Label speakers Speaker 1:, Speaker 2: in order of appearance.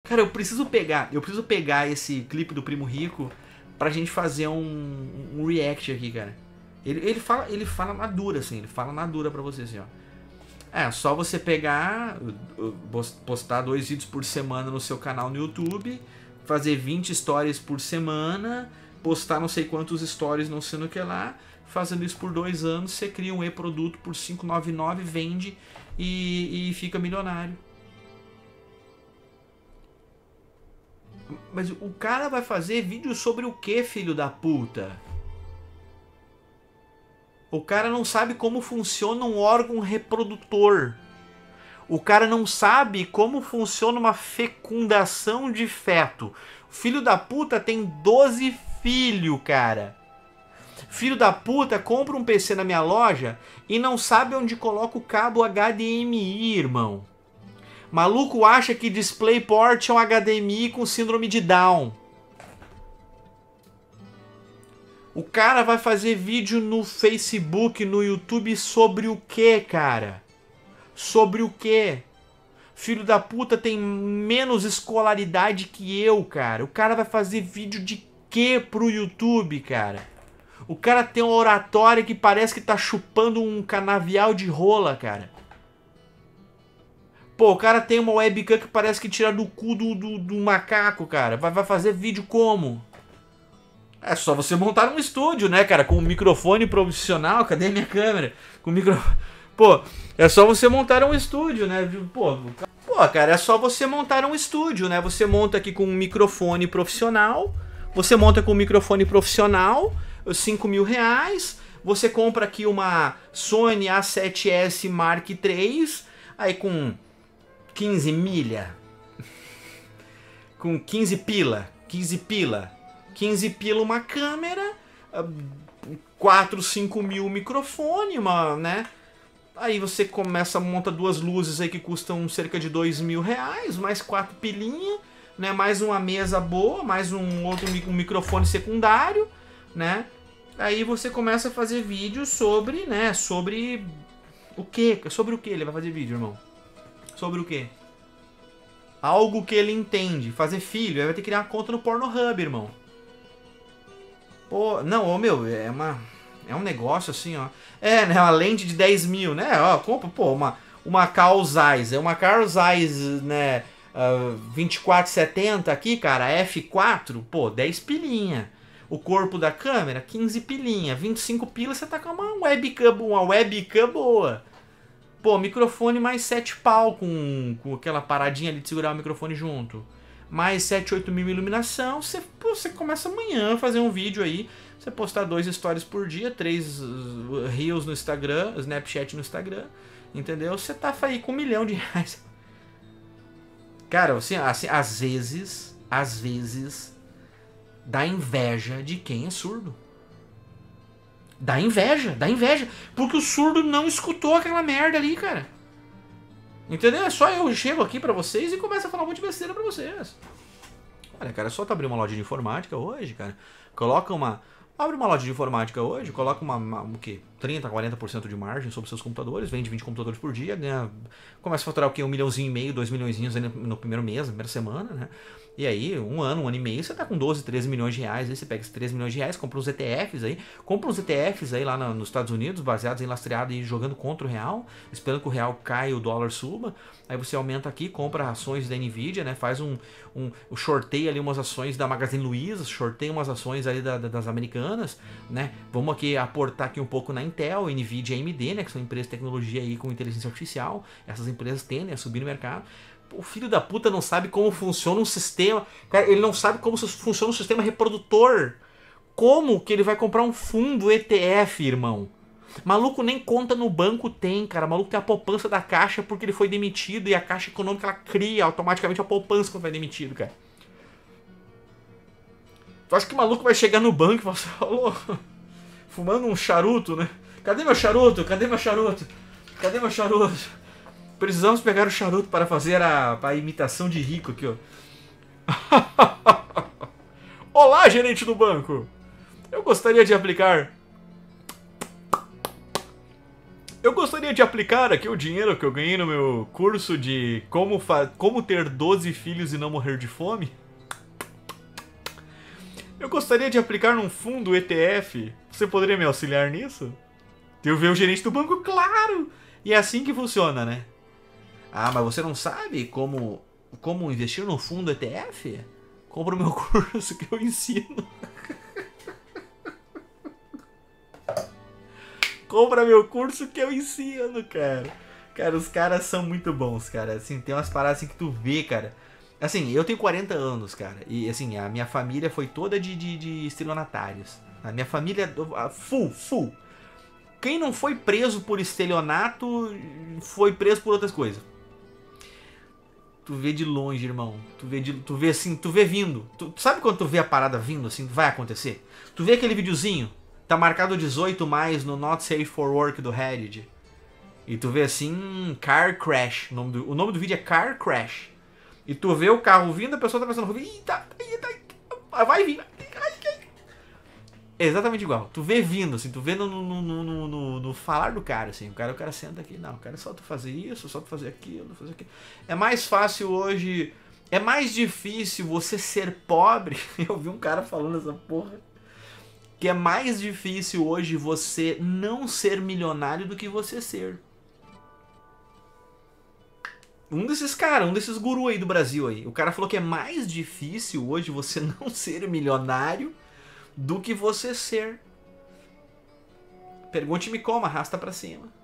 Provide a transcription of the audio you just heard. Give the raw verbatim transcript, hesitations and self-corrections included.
Speaker 1: Cara, eu preciso pegar, eu preciso pegar esse clipe do Primo Rico pra gente fazer um, um react aqui, cara. Ele, ele, fala, ele fala na dura, assim, ele fala na dura pra você, assim, ó. É, só você pegar, postar dois vídeos por semana no seu canal no YouTube, fazer vinte stories por semana, postar não sei quantos stories não sei no que lá, fazendo isso por dois anos, você cria um e-produto por cinco reais e noventa e nove, vende e, e fica milionário. Mas o cara vai fazer vídeo sobre o que, filho da puta? O cara não sabe como funciona um órgão reprodutor. O cara não sabe como funciona uma fecundação de feto. O filho da puta tem doze filhos, cara. Filho da puta compra um P C na minha loja e não sabe onde coloca o cabo H D M I, irmão. Maluco acha que DisplayPort é um H D M I com síndrome de Down. O cara vai fazer vídeo no Facebook, no YouTube sobre o que, cara? Sobre o que? Filho da puta tem menos escolaridade que eu, cara. O cara vai fazer vídeo de que pro YouTube, cara? O cara tem uma oratória que parece que tá chupando um canavial de rola, cara. Pô, o cara tem uma webcam que parece que tira do cu do, do, do macaco, cara. Vai, vai fazer vídeo como? É só você montar um estúdio, né, cara? Com um microfone profissional. Cadê minha câmera? Com micro... Pô, é só você montar um estúdio, né? Pô, pô, cara, é só você montar um estúdio, né? Você monta aqui com um microfone profissional. Você monta com um microfone profissional, cinco mil reais. Você compra aqui uma Sony A sete S Mark três. Aí com quinze milha. Com quinze pila. quinze pila. quinze pila uma câmera, quatro, cinco mil microfone, uma, né? Aí você começa a montar duas luzes aí que custam cerca de dois mil reais, mais quatro pilinha, né? Mais uma mesa boa, mais um outro um microfone secundário, né? Aí você começa a fazer vídeo sobre, né? Sobre o que? Sobre o que ele vai fazer vídeo, irmão? Sobre o que? Algo que ele entende. Fazer filho, aí vai ter que criar uma conta no Pornhub, irmão. Pô, não, ô meu, é uma. É um negócio assim, ó. É, né? Uma lente de dez mil, né? Ó, compra, pô, uma, uma Carl Zeiss. É uma Carl Zeiss, né? Uh, vinte e quatro setenta aqui, cara, F quatro, pô, dez pilinha. O corpo da câmera, quinze pilinha. vinte e cinco pilas, você tá com uma webcam, uma webcam boa. Pô, microfone mais sete pau com, com aquela paradinha ali de segurar o microfone junto. Mais sete, oito mil iluminação, você, pô, você começa amanhã a fazer um vídeo aí, você postar dois stories por dia, três uh, reels no Instagram, Snapchat no Instagram, entendeu? Você tá aí com um milhão de reais. Cara, assim, assim, às vezes, às vezes, dá inveja de quem é surdo. Dá inveja, dá inveja, porque o surdo não escutou aquela merda ali, cara. Entendeu? É só eu chego aqui pra vocês e começo a falar um monte de besteira pra vocês. Olha, cara, é só tu abrir uma loja de informática hoje, cara. Coloca uma... Abre uma loja de informática hoje, coloca uma, uma o quê? trinta, quarenta por cento de margem sobre seus computadores, vende vinte computadores por dia, ganha... Começa a faturar o quê? Um milhãozinho e meio, dois milhõezinhos no primeiro mês, na primeira semana, né? E aí, um ano, um ano e meio, você tá com doze, treze milhões de reais, aí você pega esses treze milhões de reais, compra uns E T Fs aí, compra uns E T Fs aí lá na, nos Estados Unidos, baseados em lastreado e jogando contra o real, esperando que o real caia e o dólar suba, aí você aumenta aqui, compra ações da Nvidia, né, faz um, um, um shorteia ali umas ações da Magazine Luiza, shorteia umas ações ali da, da, das americanas, né, vamos aqui aportar aqui um pouco na Intel, Nvidia e A M D, né, que são empresas de tecnologia aí com inteligência artificial, essas empresas tendem a subir no mercado. O filho da puta não sabe como funciona um sistema. Cara, ele não sabe como funciona um sistema reprodutor. Como que ele vai comprar um fundo E T F, irmão? Maluco nem conta no banco tem, cara. Maluco tem a poupança da Caixa porque ele foi demitido e a Caixa Econômica ela cria automaticamente a poupança quando vai demitido, cara. Tu acha que o maluco vai chegar no banco e falar assim, alô, fumando um charuto, né? Cadê meu charuto? Cadê meu charuto? Cadê meu charuto? Precisamos pegar o charuto para fazer a, a imitação de rico aqui, ó. Olá, gerente do banco. Eu gostaria de aplicar
Speaker 2: Eu gostaria de aplicar aqui o dinheiro que eu ganhei no meu curso de como, fa como ter doze filhos e não morrer de fome. Eu gostaria de aplicar num fundo E T F. Você poderia me auxiliar nisso? Eu ver o gerente do banco, claro! E é assim que funciona, né?
Speaker 1: Ah, mas você não sabe como, como investir no fundo E T F? Compra o meu curso que eu ensino.
Speaker 2: Compra meu curso que eu ensino, cara. Cara, os caras são muito bons, cara. Assim, tem umas paradas assim que tu vê, cara.
Speaker 1: Assim, eu tenho quarenta anos, cara. E assim, a minha família foi toda de, de, de estelionatários. A minha família, full, full. Quem não foi preso por estelionato, foi preso por outras coisas. Tu vê de longe, irmão. Tu vê, de, tu vê assim, tu vê vindo. Tu, sabe quando tu vê a parada vindo, assim, vai acontecer? Tu vê aquele videozinho, tá marcado dezoito mais no Not Safe for Work do Reddit. E tu vê assim, Car Crash. O nome do, o nome do vídeo é Car Crash. E tu vê o carro vindo, a pessoa tá pensando, eita, eita, vai vir. É exatamente igual. Tu vê vindo, assim, tu vê no, no, no, no, no, no falar do cara, assim. O cara, o cara senta aqui, não, o cara é só tu fazer isso, só tu fazer aquilo, fazer aquilo. É mais fácil hoje, é mais difícil você ser pobre. Eu vi um cara falando essa porra. Que é mais difícil hoje você não ser milionário do que você ser. Um desses caras, um desses gurus aí do Brasil aí. O cara falou que é mais difícil hoje você não ser milionário do que você ser. Pergunte-me como, arrasta pra cima.